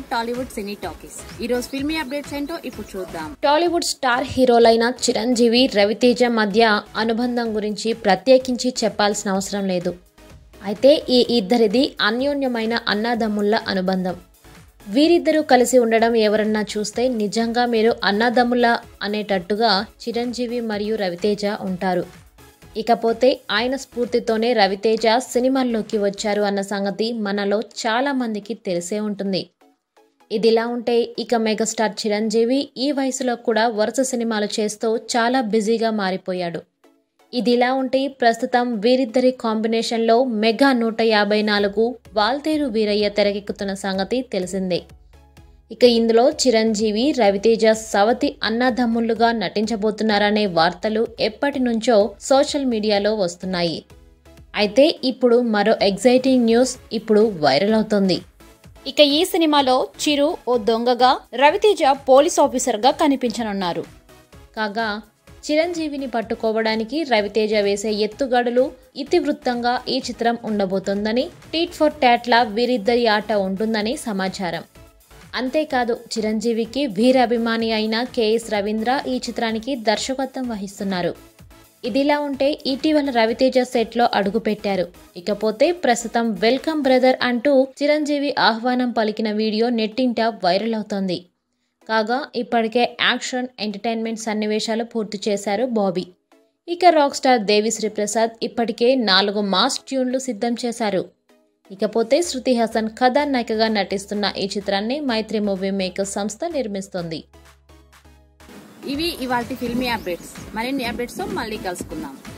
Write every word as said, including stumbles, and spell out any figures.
బాలీవుడ్ టాలీవుడ్ సినీ talkies ఈ రోజు filmy updates ఏంటో ఇప్పుడు చూద్దాం. టాలీవుడ్ స్టార్ హీరోలైన చిరంజీవి రవితేజ మధ్య అనుబంధం గురించి ప్రత్యేకించి చెప్పాల్సిన అవసరం లేదు. అయితే ఈ ఇద్దరిది అన్యోన్యమైన అన్నదమ్ముల అనుబంధం. వీరిద్దరూ కలిసి ఉండడం ఎవరన్నా చూస్తే నిజంగా మీరు అన్నదమ్ముల అనేటట్టుగా చిరంజీవి మరియు రవితేజ ఉంటారు. ఇకపోతే ఆయన స్ఫూర్తితోనే రవితేజ సినిమాల్లోకి వచ్చారు అన్న సంగతి మనలో చాలా మందికి తెలిసే ఉంటుంది. ఇదిలా ఉంటే ఇక మెగాస్టార్ చిరంజీవి ఈ వయసులో కూడా వరుస సినిమాలు చేస్తూ చాలా బిజీగా మారిపోయాడు. ఇదిలా ఉంటే ప్రస్తుతం వీరిద్దరి కాంబినేషన్లో మెగా నూట యాభై నాలుగు వాల్తేరు వీరయ్య తెరకెక్కుతున్న సంగతి తెలిసిందే. ఇక ఇందులో చిరంజీవి రవితేజ సవతి అన్నదమ్ములుగా నటించబోతున్నారనే వార్తలు ఎప్పటి నుంచో సోషల్ మీడియాలో వస్తున్నాయి. అయితే ఇప్పుడు మరో ఎగ్జైటింగ్ న్యూస్ ఇప్పుడు వైరల్ అవుతోంది. ఇక ఈ సినిమాలో చిరు ఓ దొంగగా, రవితేజ పోలీస్ ఆఫీసర్గా కనిపించనున్నారు. కాగా చిరంజీవిని పట్టుకోవడానికి రవితేజ వేసే ఎత్తుగడలు ఇతివృత్తంగా ఈ చిత్రం ఉండబోతోందని, టీట్ ఫర్ టాట్లా వీరిద్దరి ఆట ఉంటుందని సమాచారం. అంతేకాదు చిరంజీవికి వీరాభిమాని అయిన కెఎస్ రవీంద్ర ఈ చిత్రానికి దర్శకత్వం వహిస్తున్నారు. ఇదిలా ఉంటే ఇటీవల రవితేజ సెట్లో అడుగుపెట్టారు. ఇకపోతే ప్రస్తుతం వెల్కమ్ బ్రదర్ అంటూ చిరంజీవి ఆహ్వానం పలికిన వీడియో నెట్టింట వైరల్ అవుతోంది. కాగా ఇప్పటికే యాక్షన్ ఎంటర్టైన్మెంట్ సన్నివేశాలు పూర్తి చేశారు బాబీ. ఇక రాక్ స్టార్ దేవిశ్రీ ప్రసాద్ ఇప్పటికే నాలుగు మాస్ ట్యూన్లు సిద్ధం చేశారు. ఇకపోతే శృతి హాసన్ కథానాయికగా నటిస్తున్న ఈ చిత్రాన్ని మైత్రి మూవీ మేకర్స్ సంస్థ నిర్మిస్తోంది. ఇవి ఇవాల్టి ఫిల్మీ అప్డేట్స్. మరిన్ని అప్డేట్స్ తో మళ్ళీ కలుసుకుందాం.